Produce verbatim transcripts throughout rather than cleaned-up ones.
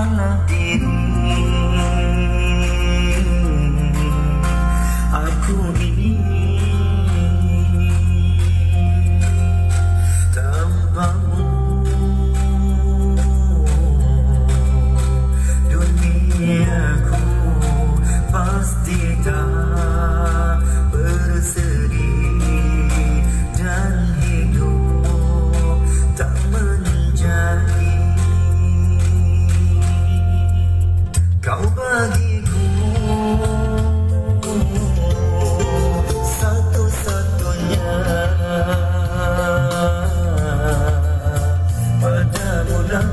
salah diri. Aku ini tanpamu, duniaku pasti tak berseri dan hidup tak menjadi. Kau bagiku satu-satunya, padamu lah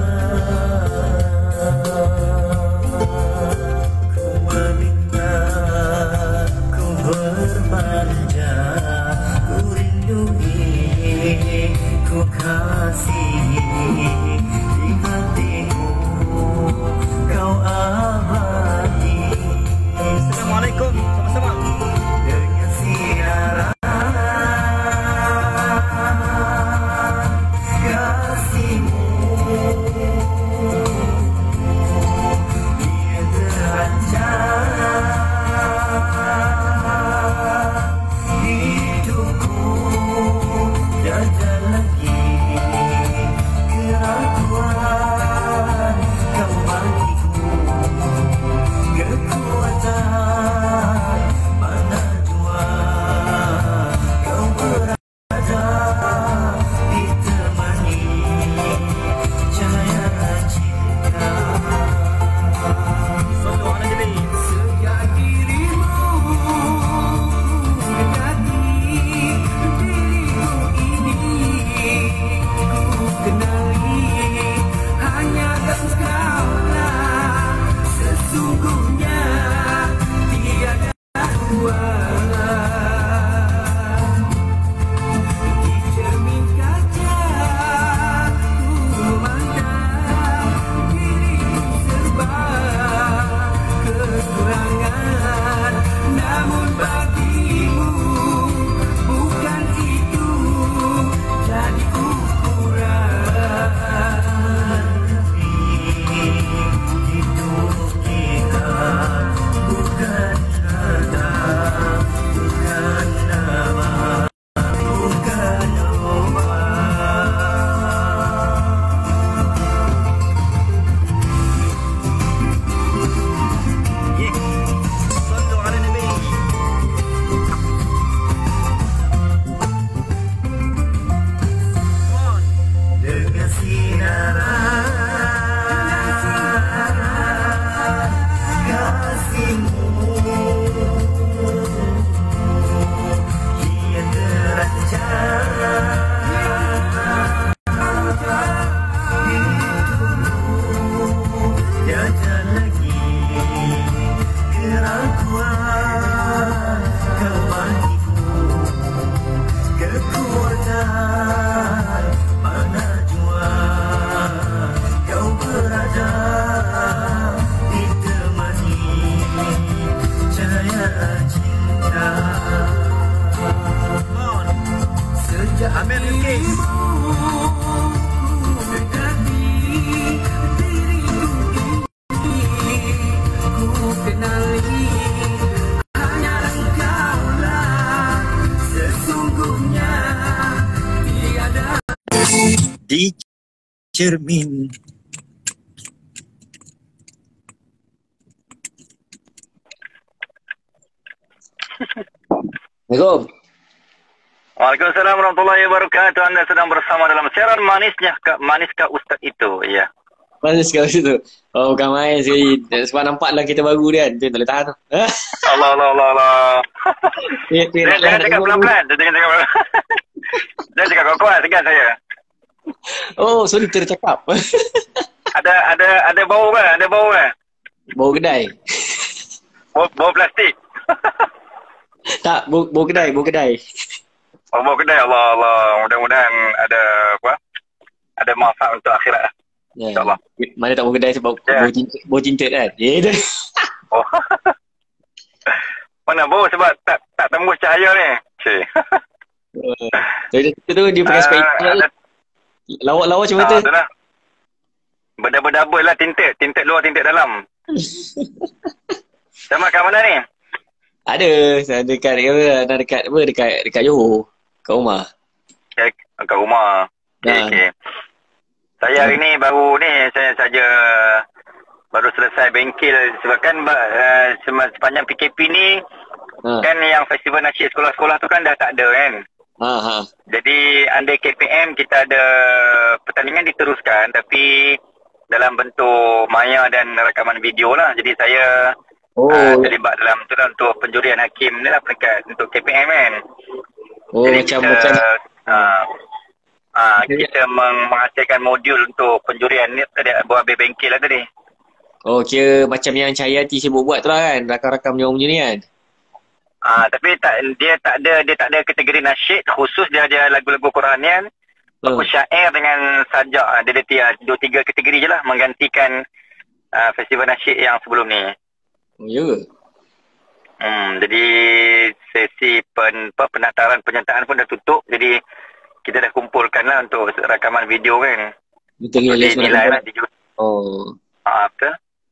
ku meminta, ku bermanja, ku rindugi, ku kasihi, di hatiku kau abadi. Assalamualaikum, sama-sama. Dengan siaran kasihmu, dia terancam hidupku, tiada lagi keraguan. Kau bagiku kekuatan, mana jua kau berada, ditemani cahaya cinta. Sejak dirimu mendekati diriku ini, ku kenali hanya engkaulah sesungguhnya, tiada dua. Di cermin kaca ku memandang diriku serba kekurangan, namun bagimu bukan itu jadi ukuran. Hidup kita bukan harta, bukan nama, bukan obat. Yeah. Sallu ala Nabi. Come on. Dengan sinaran kasihmu, dia terancam hidupku, tiada lagi keraguan. Kau bagiku kekuatan, mana jua kau berada, ditemani cahaya cinta. Sejak dirimu mendekati diriku ini, ku kenali hanya engkaulah sesungguhnya, tiada di cermin. Assalamualaikum. Waalaikumsalam warahmatullahi wabarakatuh. Anda sedang bersama dalam siaran manisnya Maniskah Ustaz itu, ya. Manis kau situ. Oh, bukan main sekali. Sebab nampaklah kita baru dia kan. Dia tak boleh tahan tu. Allah, Allah, Allah, Allah. Dia Dia jangan cakap pelan-pelan. Dia jangan cakap pelan. Dia cakap kuat-kuat, segan saya. Oh, sorry tercakap. Ada ada ada bau kan? Ada bau kan? Bau kedai. Bau, bau plastik. Tak, bau, bau kedai, bau kedai. Oh, bau kedai. Allah, Allah. Mudah-mudahan ada apa? Ada manfaat untuk akhirat. Ya. InsyaAllah. Mana tak bau kedai sebab Ya. bau cinta, bau cinta kan? Ya, dah. Oh. Mana bau sebab tak tak tembus cahaya ni. Cik. Jadi tu dia pakai Ah, spek. ada- Lawak-lawak macam Ah, mana? tu lah. Berdouble-double lah tinted. Tinted luar, tinted dalam. Sama kat mana ni? Ada, saya dekat apa, dekat apa, dekat dekat Johor. Kat rumah. Okay, kat rumah. Okay, Ha. okay. Saya hari ni baru ni, saya saja baru selesai bengkel. Sebab kan uh, sepanjang P K P ni, Ha. kan yang festival nasyid sekolah-sekolah tu kan dah tak ada kan. Ha ha. Jadi under K P M kita ada pertandingan diteruskan tapi dalam bentuk maya dan rakaman video lah. Jadi saya Oh, uh, terlibat dalam tu lah untuk penjurian hakim ni lah peringkat untuk K P M kan. oh Jadi macam kita, macam uh, uh, kita meng- menghasilkan modul untuk penjurian ni tadi buat habis bengkel lah tadi. oh kira macam yang Cahaya Hati sibuk buat tu lah kan, rakam-rakam yang macam ni kan. Ah, uh, tapi tak dia tak ada dia tak ada kategori nasyid khusus, dia ada lagu-lagu Quranian, buku Hmm. syair dengan sajak. Ah, Dia ada tiga, dua tiga kategori je lah menggantikan uh, festival nasyid yang sebelum ni. Oh ya ke? Hmm, jadi sesi pen, apa, pendaftaran penyertaan pun dah tutup. Jadi kita dah kumpulkan lah untuk rakaman video kan. Betul Untuk ke? dinilai lah. Di, Oh. ah, betul.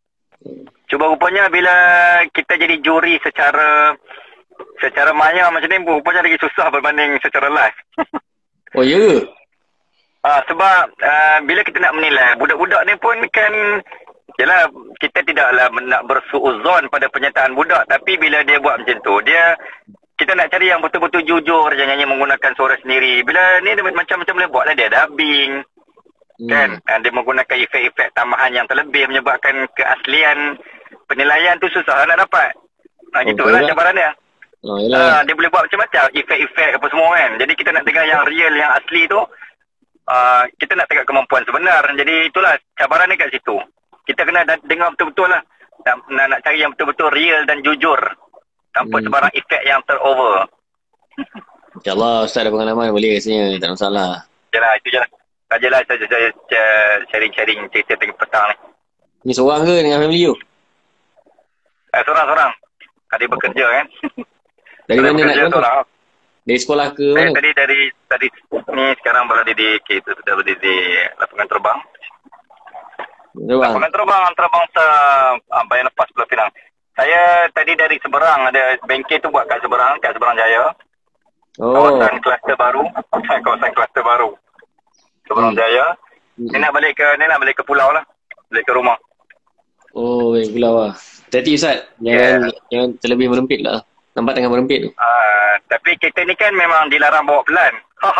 Cuba rupanya bila kita jadi juri secara secara maya macam ni, rupanya lagi susah berbanding secara live. Oh ya ke? Ah, sebab uh, bila kita nak menilai, budak-budak ni pun kan, yalah, kita tidaklah nak bersuuzon pada penyertaan budak, tapi bila dia buat macam tu, dia kita nak cari yang betul-betul jujur, jangan hanya menggunakan suara sendiri. Bila ni dia macam-macam boleh buat lah, dia dubbing, Hmm. kan? Dan dia menggunakan efek-efek tambahan yang terlebih menyebabkan keaslian penilaian tu susah nak dapat. Ha, Oh, gitulah betul. cabaran dia. Oh yalah. Ah, dia boleh buat macam-macam, efek-efek apa semua kan. Jadi kita nak dengar yang real, yang asli tu, uh, kita nak tengok kemampuan sebenar. Jadi itulah cabaran dia kat situ. Kita kena da- dengar betul-betul lah. Nak, nak, nak cari yang betul-betul real dan jujur. Tanpa Hmm. sebarang efek yang terover. InsyaAllah Ustaz ada pengalaman boleh rasanya, tak ada masalah. Yalah, itu je lah. Sajalah saya, saya, saya sharing-sharing cerita tengah petang ni. Ni seorang ke dengan family you? Eh, seorang-seorang. Adik bekerja kan. Dari Adik mana nak bekerja mana? seorang. Dari sekolah ke Saya mana? tadi dari tadi ni sekarang berada di kita sudah berada di lapangan terbang. Terbang. Lapangan terbang antarabangsa uh, Bayan Lepas Pulau Pinang. Saya tadi dari Seberang, ada bengkel tu buat kat Seberang, kat Seberang Jaya. Oh. Kawasan kluster baru, kawasan kluster baru. Seberang Hmm. Jaya. Hmm. Ni nak balik ke ni nak balik ke pulau lah. Balik ke rumah. Oh, baik pulau lah. Hati-hati Ustaz. Jangan, jangan terlebih merempit lah. Nampak tengah merempit tu. Uh, tapi kita ni kan memang dilarang bawa pelan.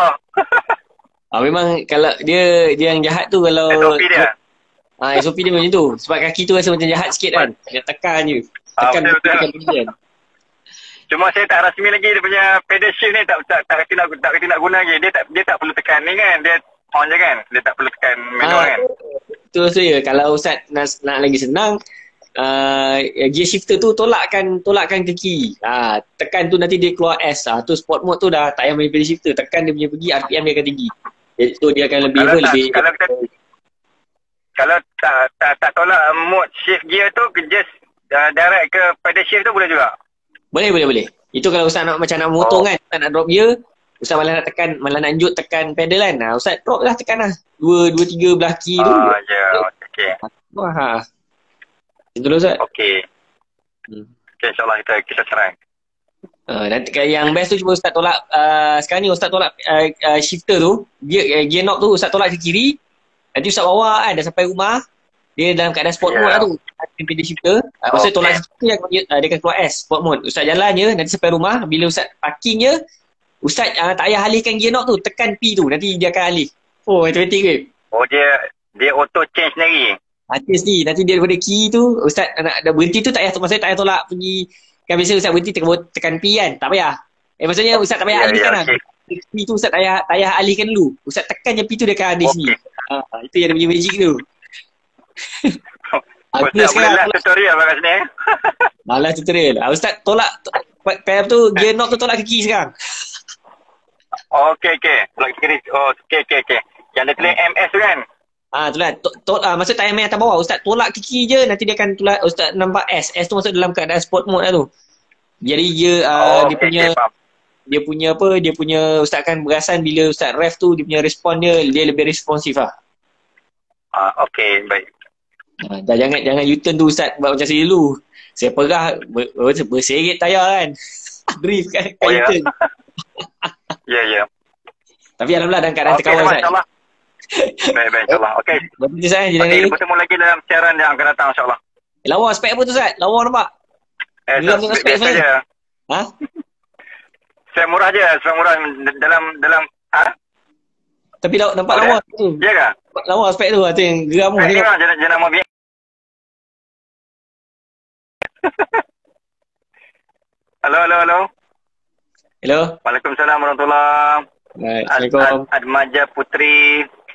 Ah, memang kalau dia dia yang jahat tu kalau S O P dia. Ah, S O P dia macam tu. Sebab kaki tu rasa macam jahat sikit kan. Dia tekan je. Ah, Tekan betul, betul. tekan benda kan. Cuma saya tak rasmi lagi dia punya pedal shift ni, tak tak tak kena nak tak kena nak guna lagi. Dia tak dia tak perlu tekan ni kan. Dia on je kan. Dia tak perlu tekan manual Ah, kan. tu saya kalau Ustaz nak, nak lagi senang, uh, gear shifter tu tolakkan tolakkan ke kiri. Ah, tekan tu nanti dia keluar S. Ah, tu sport mode tu dah tak payah main pedal shifter. Tekan dia punya pergi, R P M dia akan tinggi. Jadi tu dia akan lebih Kalau apa, tak, lebih kalau kita kalau tak tak tak tolak mode shift gear tu, just uh, direct ke pedal shift tu boleh juga. boleh boleh boleh. Itu kalau Ustaz nak macam nak motong Oh. kan, Ustaz nak drop gear, Ustaz malah nak tekan, malah nak lanjut tekan pedal kan. Nah, Ustaz drop lah, tekan lah. Dua, dua tiga belah kiri tu. Ah, ya, okey. Wah, ha. Itu lah Ustaz. Okey. Hmm. Okey, insya-Allah kita kita try. Uh, nanti yang best tu cuba Ustaz tolak, uh, sekarang ni Ustaz tolak uh, uh, shifter tu, gear, uh, gear knob tu Ustaz tolak ke kiri. Nanti Ustaz bawa kan, dah sampai rumah, dia dalam keadaan sport Yeah. mode lah tu. Dia shifter. Uh, Maksudnya tolak Okay. shifter yang uh, dia akan keluar S, sport mode. Ustaz jalan je, nanti sampai rumah, bila Ustaz parking je, Ustaz uh, tak payah alihkan gear knob tu, tekan P tu, nanti dia akan alih. Oh, automatic ke? Oh, dia dia auto change sendiri. Artis ni, nanti dia daripada key tu, Ustaz nak dah berhenti tu tak payah, maksudnya tak payah tolak pergi, kan biasa Ustaz berhenti tekan, tekan P kan, tak payah. Eh maksudnya Ustaz tak payah Ya, alihkan ya, lah. okey. P tu Ustaz tak payah, tak payah alihkan dulu. Ustaz tekan je P tu dia akan alih Okey. sini. Ha, itu yang dia punya magic tu. Aku Ustaz boleh sekarang lihat tolak, tutorial kat sini. eh? malas tutorial. Ah, Ustaz tolak, to, pep tu, gear knob tu tolak ke key sekarang. Okey, okey. Tolak kiri. Oh, okey, okey, okey. Yang dia tulis M S tu kan? Ah, tu lah. To, to, ah, maksud tak payah main atas bawah. Ustaz tolak ke key je, nanti dia akan tolak, Ustaz nampak S. S tu masuk dalam keadaan sport mode lah tu. Jadi dia, uh, Oh, dia okey, punya, okey, faham. dia punya apa, dia punya Ustaz akan perasan bila Ustaz ref tu, dia punya respon dia, dia lebih responsif lah. Ah, okey, baik. Ha, dah jangan jangan U-turn tu Ustaz buat macam saya dulu. Saya perah ber, ber, berseret tayar kan. Drift kan, kan Oh, ya. U-turn. Ya, ya. Tapi alhamdulillah dalam keadaan Okey, terkawal Ustaz. insyaAllah. Baik, baik, insyaAllah. Okey. Berapa Ustaz eh? Jangan Okey, lagi. bertemu lagi dalam siaran yang akan datang, insyaAllah. Eh, lawa spek apa tu Ustaz? Lawa nampak? Eh, Geram dengan spek biasa sebenarnya. je. Ha? Saya murah je, saya murah dalam, dalam, ha? Tapi lawa, nampak Oh, lawa ya? tu. Ya ke? Nampak lawa spek tu. Tu yang geram tu. Eh, Tengok. tengok, jangan, jangan mau biar. Halo, halo, halo. Hello. Waalaikumsalam warahmatullahi. Baik, Ad, Assalamualaikum. Ad, Admaja Putri